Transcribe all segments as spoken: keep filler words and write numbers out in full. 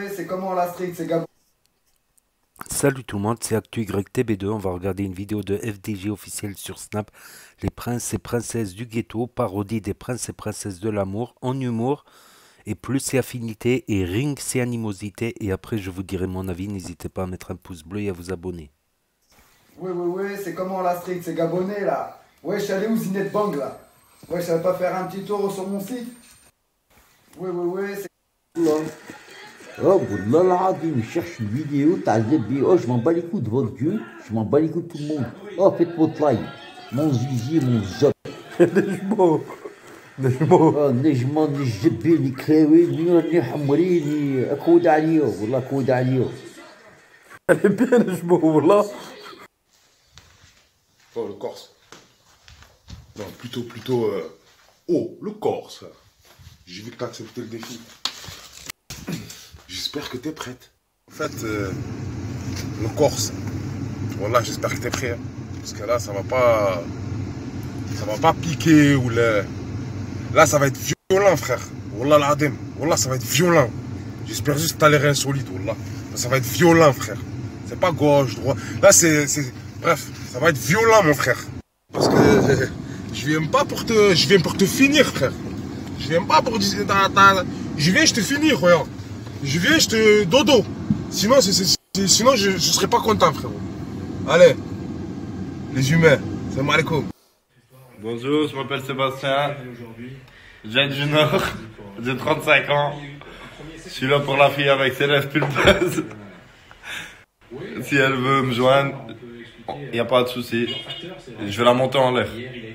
ouais, c'est comment la street, c'est Gabon. Salut tout le monde, c'est Actu Y T B deux. On va regarder une vidéo de F D J officiel sur Snap. Les princes et princesses du ghetto, parodie des princes et princesses de l'amour en humour. Et plus c'est affinité et ring c'est animosité. Et après je vous dirai mon avis. N'hésitez pas à mettre un pouce bleu et à vous abonner. Ouais, ouais, ouais, c'est comment la street, c'est gabonais là. Ouais, je suis allé où Zinette Bang là. Ouais, je savais pas faire un petit tour sur mon site. Ouais, ouais, ouais, c'est. Oh, Wallah l'Azim, je cherche une vidéo, t'as Zébi. Oh, je m'en bats les couilles de votre Dieu, je m'en bats les couilles de tout le monde. Oh, faites votre live. Mon zizi, mon zop. نجمو نجمو Oh, نجمة نجبي ني كلاوي ني ني حمري ني كود عليو والله كود عليو. Elle est bien نجمو والله. Oh, le Corse. Non, plutôt, plutôt... Euh... Oh, le Corse. J'ai vu que t'as accepté le défi. J'espère que t'es prête. En fait, euh, le Corse. Voilà, j'espère que t'es prêt. Parce que là, ça va pas... Ça va pas piquer ou le... Là, ça va être violent, frère. Wallah l'adem. Wallah, ça va être violent. J'espère juste que t'as l'air insolite, Wallah. Ça va être violent, frère. C'est pas gauche, droite. Là, c'est... Bref, ça va être violent, mon frère. Parce que je viens pas pour te... Je viens pour te finir, frère. Je viens pas pour dire... Je viens, je te finis, regarde. Je viens, je te... Dodo. Sinon, c'est, c'est, c'est... Sinon je, je serais pas content, frérot. Allez. Les humains. Salam alaikum. Bonjour, je m'appelle Sébastien. Je viens du Nord. J'ai trente-cinq ans. Je suis là pour la fille avec ses lèvres pulpeuses. Si elle veut me joindre, il n'y a pas de souci. Je vais la monter en l'air.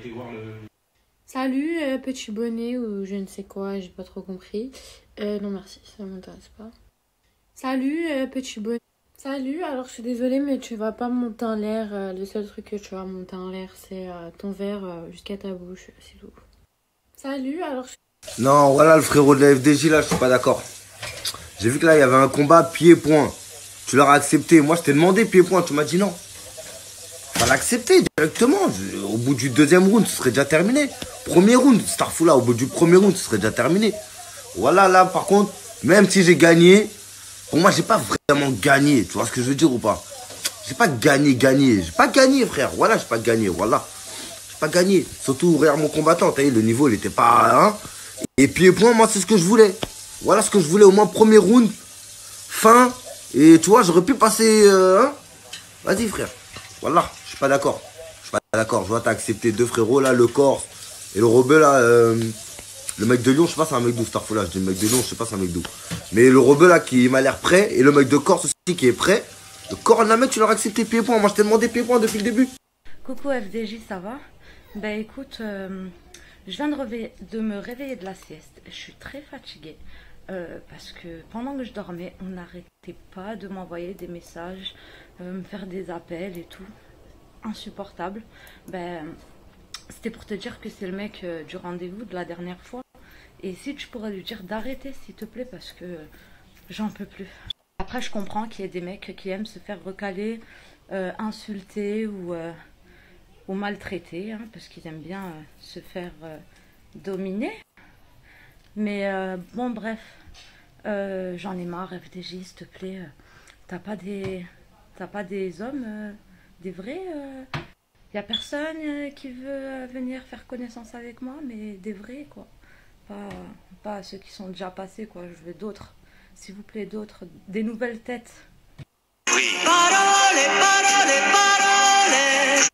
Salut, euh, petit bonnet ou je ne sais quoi, j'ai pas trop compris. Euh, non merci, ça m'intéresse pas. Salut, euh, petit bonnet. Salut, alors je suis désolée mais tu vas pas monter en l'air. Euh, le seul truc que tu vas monter en l'air c'est euh, ton verre euh, jusqu'à ta bouche, c'est tout. Salut, alors je... Non, voilà le frérot de la F D J là, je suis pas d'accord. J'ai vu que là il y avait un combat pied-point. Tu l'auras accepté. Moi je t'ai demandé pied-point, tu m'as dit non. Fallait accepter directement. Au bout du deuxième round, ce serait déjà terminé. Premier round, Starfoula, au bout du premier round, ce serait déjà terminé. Voilà, là par contre, même si j'ai gagné, pour moi j'ai pas vraiment gagné. Tu vois ce que je veux dire ou pas? J'ai pas gagné, gagné. J'ai pas gagné, frère. Voilà, j'ai pas gagné. Voilà. J'ai pas gagné. Surtout, regarde mon combattant. T'as vu, le niveau, il était pas... Hein. Et pied-point, moi, c'est ce que je voulais. Voilà ce que je voulais. Au moins, premier round, fin. Et tu vois, j'aurais pu passer... Euh, hein. Vas-y, frère. Voilà, je suis pas d'accord. Je suis pas d'accord. Je vois, t'as accepté deux frérots, là, le Corse et le rebeu, là. Euh, le mec de Lyon, je sais pas, c'est un mec d'où, Starfoula. Je dis le mec de Lyon, je sais pas, c'est un mec d'où. Mais le rebeu, là, qui m'a l'air prêt. Et le mec de Corse aussi, qui est prêt. Le corps de la mec, tu l'auras accepté pied-point. Moi, je t'ai demandé pied-point depuis le début. Coucou F D J, ça va? Ben écoute, euh, je viens de, réveiller, de me réveiller de la sieste. Je suis très fatiguée euh, parce que pendant que je dormais, on n'arrêtait pas de m'envoyer des messages, euh, me faire des appels et tout. Insupportable. Ben, c'était pour te dire que c'est le mec euh, du rendez-vous de la dernière fois. Et si tu pourrais lui dire d'arrêter s'il te plaît parce que euh, j'en peux plus. Après, je comprends qu'il y ait des mecs qui aiment se faire recaler, euh, insulter ou... Euh, ou maltraités, hein, parce qu'ils aiment bien euh, se faire euh, dominer. Mais euh, bon, bref, euh, j'en ai marre, F D J, s'il te plaît. Euh, T'as pas des, t'as pas des hommes, euh, des vrais Il euh, y a personne euh, qui veut euh, venir faire connaissance avec moi, mais des vrais, quoi. Pas, pas ceux qui sont déjà passés, quoi. Je veux d'autres, s'il vous plaît, d'autres, des nouvelles têtes. Parole, parole, parole.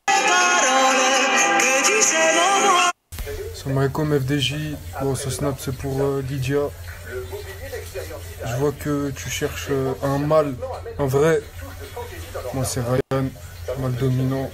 Salam alaikum F D J, bon ce snap c'est pour euh, Lydia. Je vois que tu cherches euh, un mâle, un vrai. Moi c'est Ryan, mâle dominant.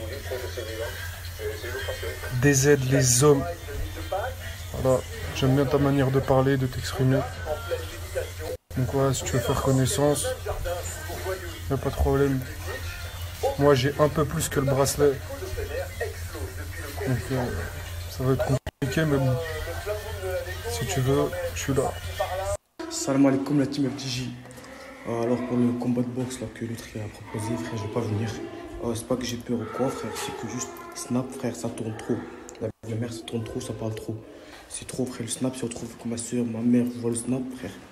D Z les hommes. Voilà, j'aime bien ta manière de parler, de t'exprimer. Donc voilà, si tu veux faire connaissance, y'a pas de problème. Moi j'ai un peu plus que le bracelet. Donc euh, ça va être compliqué mais bon. Si tu veux, je suis là. Salam alaikum la team F D J. Euh, alors pour le combat de boxe là que l'autre a proposé, frère, je vais pas venir. Euh, c'est pas que j'ai peur ou quoi, frère, c'est que juste snap, frère, ça tourne trop. La mère ça tourne trop, ça parle trop. C'est trop, frère, le snap, si on trouve que ma soeur, ma mère voit le snap, frère.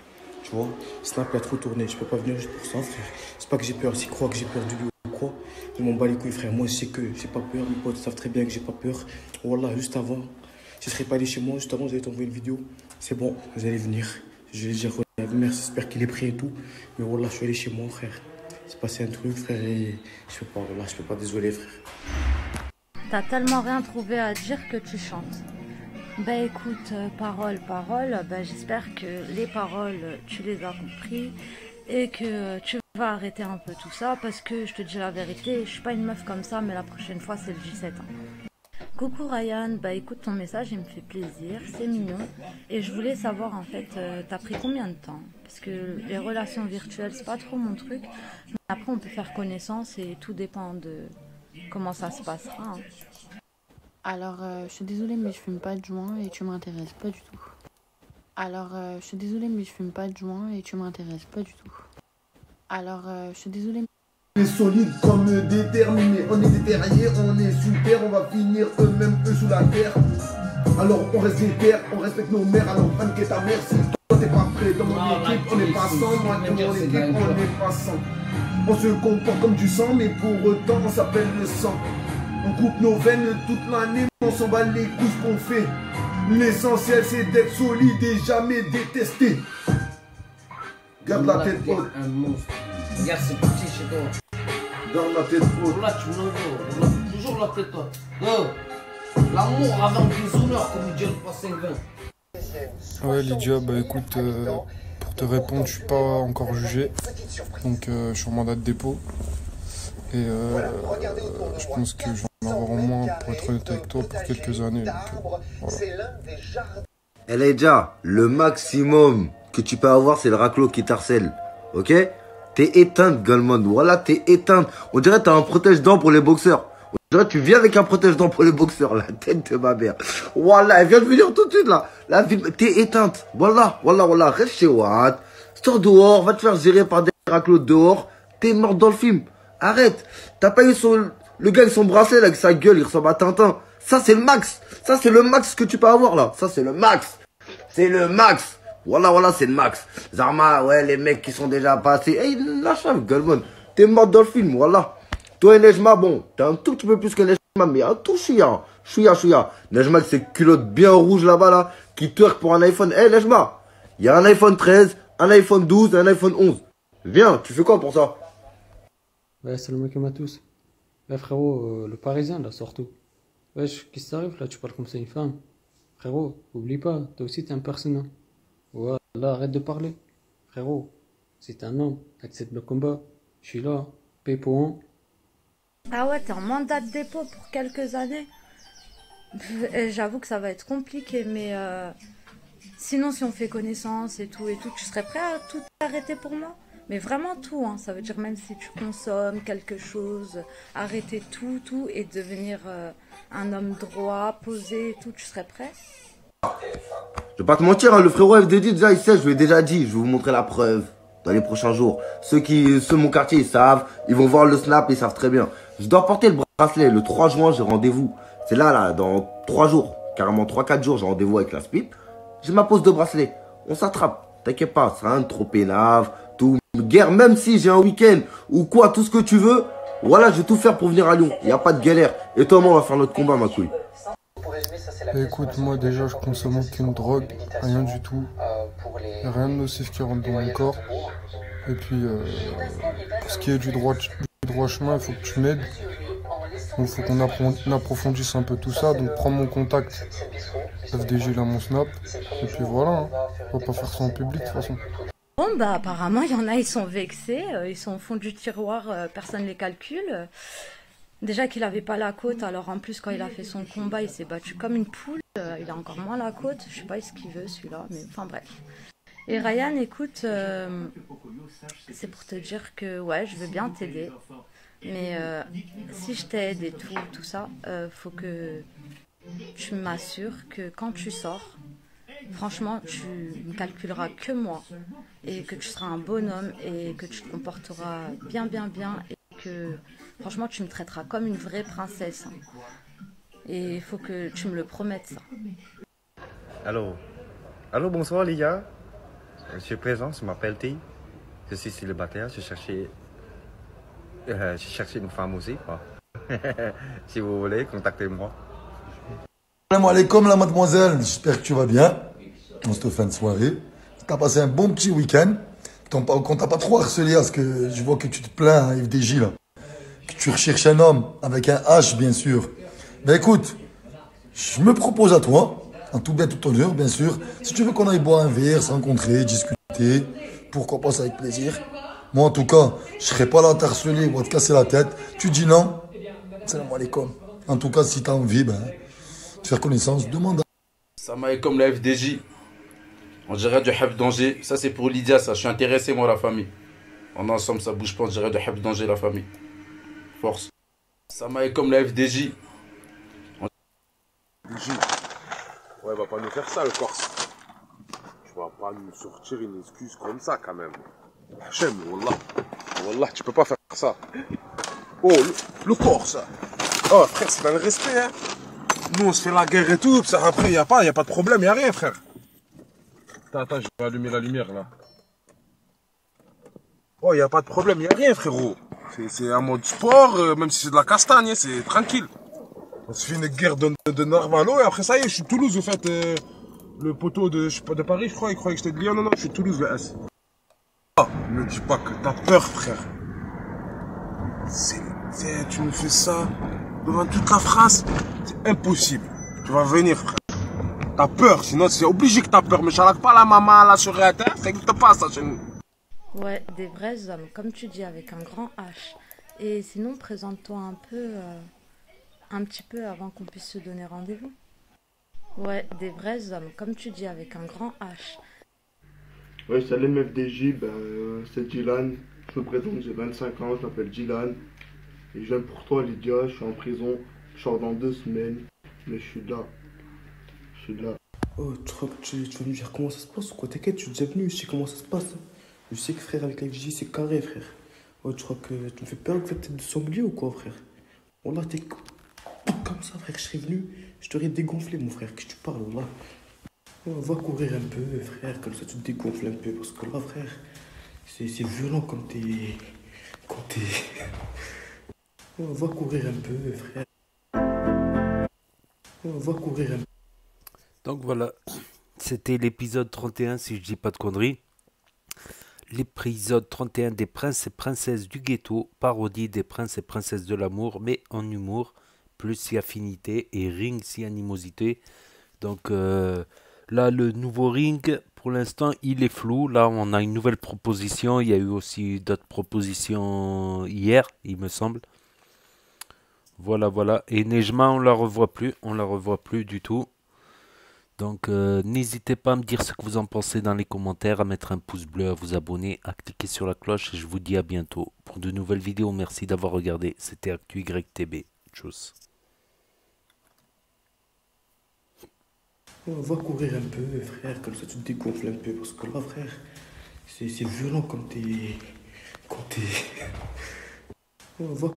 Tu vois, Snap il a trop tourné, je peux pas venir juste pour ça, frère. C'est pas que j'ai peur, s'ils croient que j'ai peur du lui ou quoi. Ils m'en bat les couilles, frère. Moi, je sais que j'ai pas peur. Mes potes savent très bien que j'ai pas peur. Wallah, juste avant, je serais pas allé chez moi, juste avant, j'allais t'envoyer une vidéo. C'est bon, vous allez venir. Je vais dire à la mère, j'espère qu'il est prêt et tout. Mais Wallah, je suis allé chez moi, frère. C'est passé un truc, frère, et je peux pas, Wallah, je peux pas, désolé, frère. T'as tellement rien trouvé à dire que tu chantes. Bah écoute, euh, parole, parole, bah, j'espère que les paroles, tu les as compris et que tu vas arrêter un peu tout ça parce que je te dis la vérité, je suis pas une meuf comme ça, mais la prochaine fois c'est le J sept. Hein. Coucou Ryan, bah écoute ton message, il me fait plaisir, c'est mignon et je voulais savoir en fait, euh, t'as pris combien de temps? Parce que les relations virtuelles c'est pas trop mon truc, mais après on peut faire connaissance et tout dépend de comment ça se passera. Hein. Alors, euh, je suis désolée, mais je fume pas de joint et tu m'intéresses pas du tout. Alors, euh, je suis désolée, mais je fume pas de joint et tu m'intéresses pas du tout. Alors, euh, je suis désolée. On est solide comme déterminé, on est déterrié, on est sous terre, on va finir eux-mêmes eux sous la terre. Alors on reste déter, on respecte nos mères, alors paniquer ta mère si toi t'es pas prêt. Dans mon équipe on est pas cent, moi dans mon équipe on est pas cent. On se comporte comme du sang, mais pour autant on s'appelle le sang. On coupe nos veines toute l'année, on s'en bat les couilles ce qu'on fait. L'essentiel c'est d'être solide et jamais détesté. Garde la tête haute. Un monstre. Regarde, c'est petit chez toi. Garde la tête haute. Là, tu me l'envoies. Toujours la tête haute. Oh. L'amour avant des honneurs, comme dit le passé vingt. Ouais, Lydia, bah écoute, euh, pour te répondre, je suis pas encore jugé. Donc, euh, je suis en mandat de dépôt. Et euh, je pense que je vais en avoir au moins, pour être honnête avec toi, pour quelques années. Donc, euh, voilà. Elle est déjà le maximum que tu peux avoir, c'est le raclo qui t'harcèle. Ok? T'es éteinte, Goldman. Voilà, t'es éteinte. On dirait que t'as un protège-dents pour les boxeurs. On dirait que tu viens avec un protège-dents pour les boxeurs. La tête de ma mère. Voilà, elle vient de venir tout de suite là. La vie, t'es éteinte. Voilà, voilà, voilà. Reste chez Watt. Sors dehors. Va te faire gérer par des raclos dehors. T'es morte dans le film. Arrête. T'as pas eu son... le gars avec son bracelet là, avec sa gueule, il ressemble à Tintin. Ça, c'est le max. Ça, c'est le max que tu peux avoir là. Ça, c'est le max. C'est le max. Voilà, voilà, c'est le max. Zarma, ouais, les mecs qui sont déjà passés. Hey, lâche avec Goldman. T'es morte dans le film, voilà. Toi et Nejma, bon, t'es un tout petit peu plus que Nejma, mais un tout chouïa. Chouïa, chouïa. Nejma, avec ses culottes bien rouges là-bas, là, qui twerk pour un iPhone. Hey, Nejma, il y a un iPhone treize, un iPhone douze et un iPhone onze. Viens, tu fais quoi pour ça? Ouais, salam alaikum à tous. Ouais, frérot, euh, le Parisien, là, surtout. Wesh, qu'est-ce qui t'arrive, là, tu parles comme ça une femme. Frérot, oublie pas, toi aussi, t'es un personnage. Ouais, là, arrête de parler. Frérot, c'est un homme, accepte le combat. Je suis là, paye pour un. Ah ouais, t'es en mandat de dépôt pour quelques années. J'avoue que ça va être compliqué, mais euh, sinon, si on fait connaissance et tout et tout, tu serais prêt à tout arrêter pour moi? Mais vraiment tout, hein. Ça veut dire même si tu consommes quelque chose, arrêter tout, tout et devenir euh, un homme droit, posé et tout, tu serais prêt? Je vais pas te mentir, hein, le frérot F D J, déjà, il sait, je lui ai déjà dit. Je vais vous montrer la preuve dans les prochains jours. Ceux qui, ceux de mon quartier, ils savent. Ils vont voir le snap, ils savent très bien. Je dois porter le bracelet. Le trois juin, j'ai rendez-vous. C'est là, là, dans trois jours. Carrément trois quatre jours, j'ai rendez-vous avec la Speed. J'ai ma pose de bracelet. On s'attrape. T'inquiète pas, c'est rien de trop pénave, tout. Guerre, même si j'ai un week-end ou quoi, tout ce que tu veux. Voilà, je vais tout faire pour venir à Lyon. Il n'y a pas de galère. Et toi, moi, on va faire notre combat, ma couille. Écoute, moi déjà je consomme aucune drogue, rien du tout. Y a rien de nocif qui rentre dans mon corps. Et puis, euh, pour ce qui est du droit, du droit chemin, il faut que tu m'aides. Donc il faut qu'on approfondisse un peu tout ça. Donc prends mon contact, F D J là mon snap. Et puis voilà, hein. On va pas faire ça en public de toute façon. Bon bah apparemment il y en a, ils sont vexés, euh, ils sont au fond du tiroir, euh, personne ne les calcule. Déjà qu'il avait pas la côte, alors en plus quand il a fait son combat, il s'est battu comme une poule. Euh, il a encore moins la côte, je sais pas ce qu'il veut celui-là, mais enfin bref. Et Ryan, écoute, euh, c'est pour te dire que ouais, je veux bien t'aider. Mais euh, si je t'aide et tout, tout ça, euh, faut que tu m'assures que quand tu sors, franchement, tu ne calculeras que moi. Et que tu seras un bonhomme et que tu te comporteras bien, bien, bien. Et que franchement, tu me traiteras comme une vraie princesse. Et il faut que tu me le promettes, ça. Allô. Allô, bonsoir les gars. Je suis présent, je m'appelle T. Je suis célibataire, je cherchais, euh, je cherchais une femme aussi, quoi. Si vous voulez, contactez-moi. Salam alaikum la mademoiselle, j'espère que tu vas bien. On se te fait une soirée. T'as passé un bon petit week-end. Qu'on t'a pas trop harcelé, parce que je vois que tu te plains à F D J là. Que tu recherches un homme, avec un H bien sûr. Ben écoute, je me propose à toi, en tout bien tout honneur bien sûr, si tu veux qu'on aille boire un verre, se rencontrer, discuter, pourquoi pas, c'est avec plaisir. Moi en tout cas, je serai pas là à t'harceler ou à te casser la tête. Tu dis non, salam alaikum. En tout cas, si tu as envie ben, de faire connaissance, demande à... Salam alaikum la F D J. On dirait du Hab danger. Ça c'est pour Lydia, ça. Je suis intéressé moi la famille. On est ensemble, ça bouge pas, on dirait du Hab danger la famille. Force. Salam alaikum la F D J. On... Ouais, va pas nous faire ça le Corse. Tu vas pas nous sortir une excuse comme ça quand même. Hachem, wallah. Wallah, tu peux pas faire ça. Oh, le, le Corse. Oh frère, c'est dans le respect hein. Nous on se fait la guerre et tout, ça, après y a pas, y a pas de problème, y a rien frère. Attends, attends, je vais allumer la lumière là. Oh, y a pas de problème, y a rien frérot. C'est un mode sport, euh, même si c'est de la castagne, c'est tranquille. On se fait une guerre de, de, de Narvalo et après ça y est, je suis de Toulouse, au fait, euh, le poteau de, je sais pas, de Paris, je crois, il croyait que j'étais de Lyon, non, non, je suis de Toulouse, le S. Oh, ne me dis pas que t'as peur frère. C'est, tu me fais ça devant toute la France, c'est impossible. Tu vas venir frère. T'as peur, sinon c'est obligé que t'as peur. Mais j'arrête pas la maman là sur la terre, ça n'existe pas ça chez nous. Ouais, des vrais hommes, comme tu dis, avec un grand H. Et sinon, présente-toi un peu, euh, un petit peu avant qu'on puisse se donner rendez-vous. Ouais, des vrais hommes, comme tu dis, avec un grand H. Ouais, salam F D J, ben, euh, c'est Dylan. Je me présente, j'ai vingt-cinq ans, je m'appelle Dylan. Et je viens pour toi Lydia, je suis en prison, je sors dans deux semaines. Mais je suis là. Je suis là. Oh, tu crois que tu, tu vas me dire comment ça se passe ou quoi? T'inquiète, je suis déjà venu, je sais comment ça se passe. Je sais que frère, avec la F D J, c'est carré, frère. Oh, tu crois que tu me fais peur avec ta tête de sanglier ou quoi, frère? Oh là, t'es comme ça, frère, je serais venu, je t'aurais dégonflé, mon frère, que tu parles, oh là. Oh, va courir un peu, frère, comme ça tu te dégonfles un peu, parce que là, frère, c'est violent comme t'es. Quand t'es. Oh, va courir un peu, frère. Oh, va courir un peu. Donc voilà, c'était l'épisode trente et un si je dis pas de conneries. L'épisode trente et un des princes et princesses du ghetto, parodie des princes et princesses de l'amour, mais en humour, plus si affinité et ring si animosité. Donc euh, là, le nouveau ring, pour l'instant, il est flou. Là, on a une nouvelle proposition. Il y a eu aussi d'autres propositions hier, il me semble. Voilà, voilà. Et Nejma, on la revoit plus. On la revoit plus du tout. Donc, euh, n'hésitez pas à me dire ce que vous en pensez dans les commentaires, à mettre un pouce bleu, à vous abonner, à cliquer sur la cloche. Et je vous dis à bientôt pour de nouvelles vidéos. Merci d'avoir regardé. C'était Actu Y T B. Tchuss. Oh, va courir un peu, frère, comme ça tu te dégonfles un peu, parce que là, frère, c'est violent comme t'es. Quand t'es. Oh, va